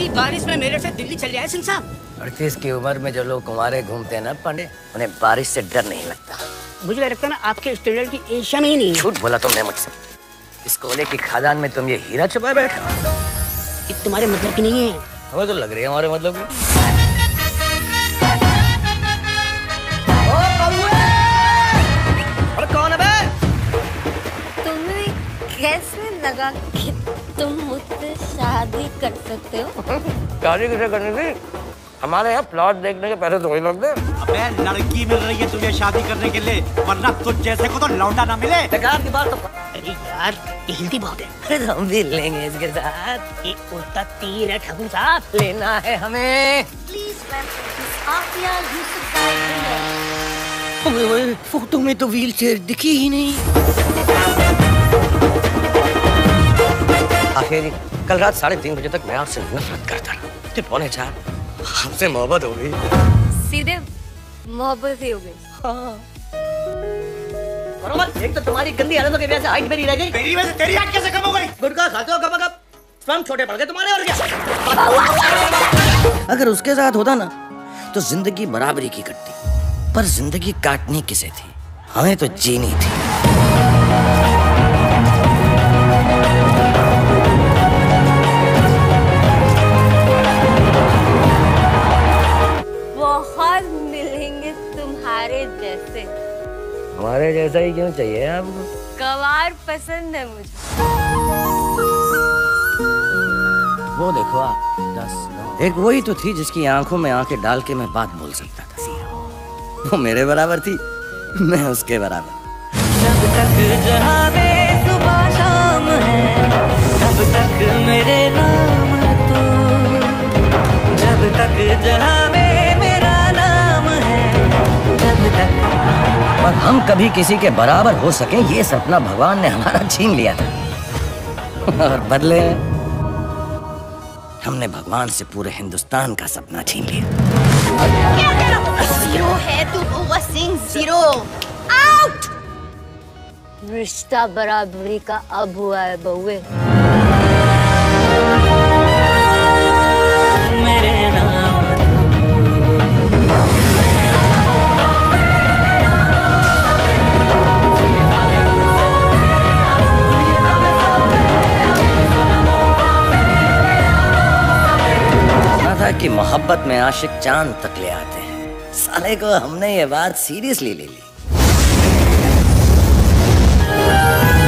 बारिश में मेरे से दिल्ली चल जाए सिंह साहब। 38 की उम्र में जो लोग कुंवारे घूमते हैं ना पांडे, उन्हें बारिश से डर नहीं लगता। मुझे लगता है ना आपके स्टैंडर्ड की एशिया में ही नहीं है। झूठ बोला तुमने मुझसे। इस कोयले की खादान में तुम ये हीरा छुपा बैठे हो। ये तुम्हारे मतलब की नहीं है। हमें तो लग रही है हमारे मतलब की। और कौन है बे? तुम्हें कैसे लगा कि तुम मुझसे शादी कर सकते हो? शादी किसे करनी थी? हमारे यहाँ प्लॉट देखने के पैसे थोड़ी लगते। अबे लड़की मिल रही है तुझे शादी करने के लिए, वरना तुझ जैसे को तो लौंडा ना मिले। बेकार की बात तो। अरे यार ये हिंदी बहुत है। अरे हम भी लेंगे इसके साथ। एक उल्टा तीर है ठाकुर साहब, लेना है हमें। फोटो में तो व्हील चेयर दिखी ही नहीं। आखिर कल रात 3:30 बजे तक मैं आपसे नफरत करता रहा। 3:45 हमसे मोहब्बत हो गई। सीधे मोहब्बत ही हो गई। हाँ। एक तो तुम्हारी गंदी हालतों की वजह से हाइट मेरी रह गई। तेरी वजह से तेरी हाइट कैसे कम हो गई? गुटखा खाते हो कब स्पर्म छोटे पड़ गए तुम्हारे और क्या? अगर उसके साथ होता ना तो जिंदगी बराबरी की कटती, पर जिंदगी काटनी किसे थी? हमें तो जीनी थी। बहुत मिलेंगे तुम्हारे जैसे। हमारे जैसा ही क्यों चाहिए आपको? गवार पसंद है मुझे। वो देखो आप 10 एक वही तो थी जिसकी आंखों में आंखें डाल के मैं बात बोल सकता था। वो मेरे बराबर थी, मैं उसके बराबर। जब तक जहां में सुबह शाम है, तब तक मेरे नाम तू। जब तक जहां में मेरा नाम है, तब तक। पर हम कभी किसी के बराबर हो सके ये सपना भगवान ने हमारा छीन लिया था। और बदले हमने भगवान से पूरे हिंदुस्तान का सपना छीन लिया। जीरो है तू, वसीक जीरो। आउट। रिश्ता बराबरी का अब हुआ है बउए। मेरे नाम था कि मोहब्बत में आशिक चांद तक ले आते हैं। साले को हमने ये बात सीरियसली ले ली।